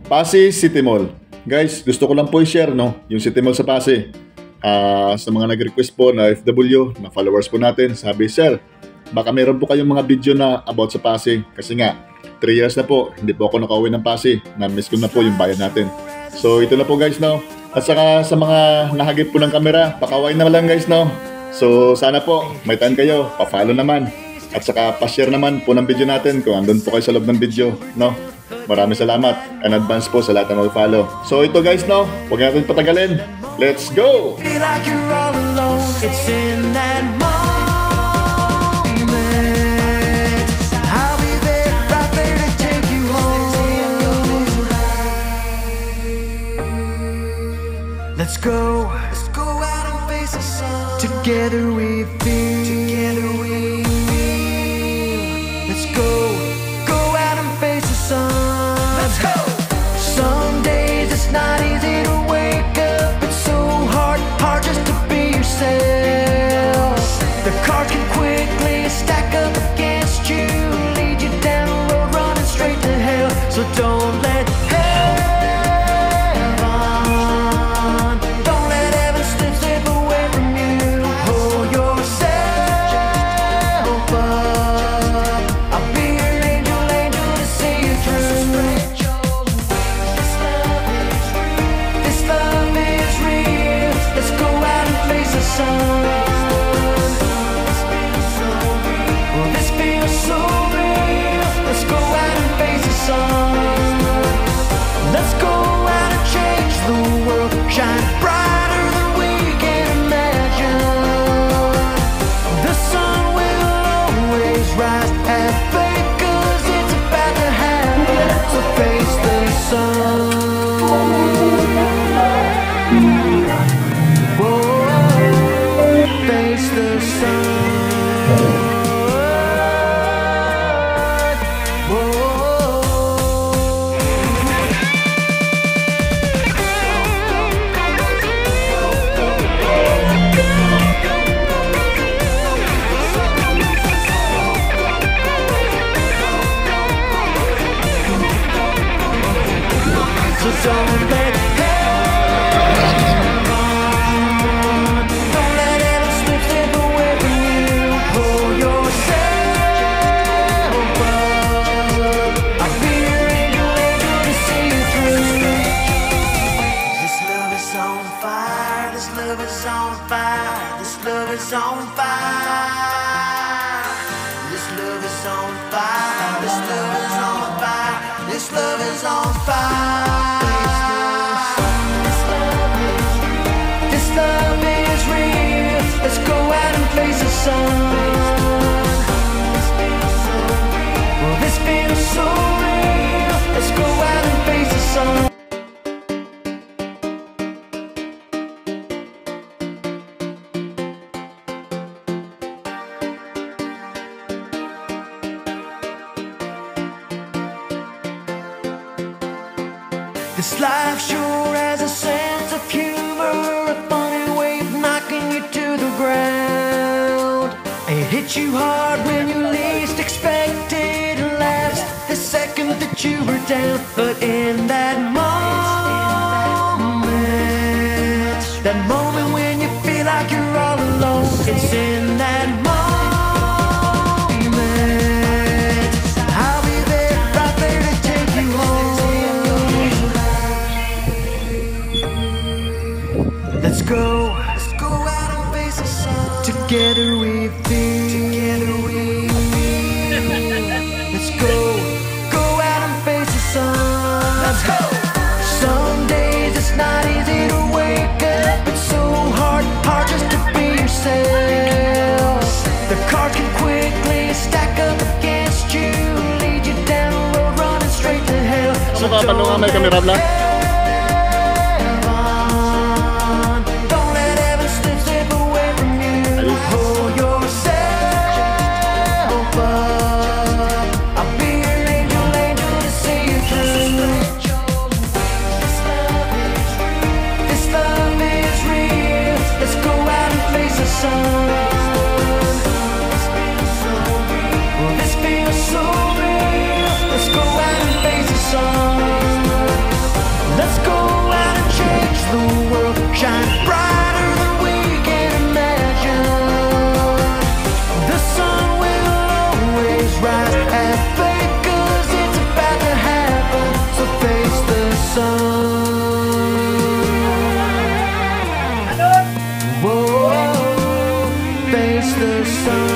Passi City Mall. Guys, gusto ko lang po i-share yung City Mall sa Passi. Sa mga nag-request po na FW, na followers po natin, sabi, Sir, baka meron po kayong mga video na about sa Passi. Kasi nga, 3 years na po, hindi po ako nakauwi ng Passi. Na-miss ko na po yung bayan natin. So ito na po guys, At saka sa mga nahagip po ng kamera, pakaway na lang guys, So sana po, may time kayo, pa-follow naman. At saka pa-share naman po ng video natin kung andun po kayo sa loob ng video, Maraming salamat in advance po sa lahat ng mag-follow. So ito guys, huwag natin patagalin. Let's go! Let's go out and face the sun. Together we feel. Let's go out and face the sun. Let's go. Some days it's not easy to wake up. It's so hard just to be yourself. The cards can quickly stack up against you, lead you down a road running straight to hell. So don't let this life sure has a sense of humor, a funny way of knocking you to the ground. It hits you hard when you least expect it, and laughs the second that you were down. But in that moment when you feel like you're all alone, it's in that moment. I'll be there, right there to take you home. Let's go out and face the sun. Together we feel. Let's go out and face the sun. Let's go. Some days it's not easy to wake up. It's so hard just to be yourself. The cards can quickly stack up against you, lead you down a road running straight to hell. So don't let This feels so real. Let's go out and face the sun. sun.